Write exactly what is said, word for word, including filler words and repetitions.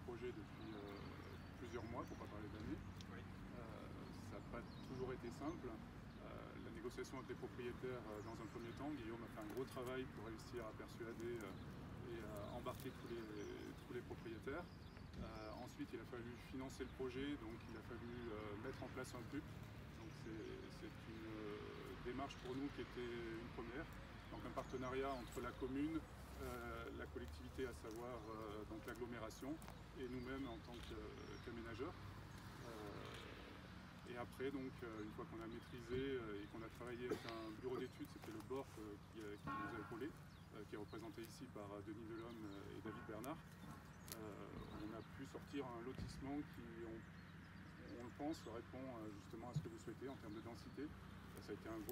projet depuis euh, plusieurs mois, pour ne pas parler d'années. Oui. Euh, ça n'a pas toujours été simple. Euh, la négociation avec les propriétaires, euh, dans un premier temps, Guillaume a fait un gros travail pour réussir à persuader euh, et à embarquer tous les, tous les propriétaires. Euh, ensuite, il a fallu financer le projet, donc il a fallu euh, mettre en place un P U C. Donc c'est une euh, démarche pour nous qui était une première. Donc un partenariat entre la commune, euh, la collectivité, à savoir euh, donc l'agglomération, et nous-mêmes en tant qu'aménageurs. Euh, et après, donc, euh, une fois qu'on a maîtrisé euh, et qu'on a travaillé avec un bureau d'études, c'était le B O R F euh, qui, qui nous a épaulés, euh, qui est représenté ici par Denis Delhomme et David Bernard. Euh, on a pu sortir un lotissement qui, on, on le pense, répond justement à ce que vous souhaitez en termes de densité. Ça a été un gros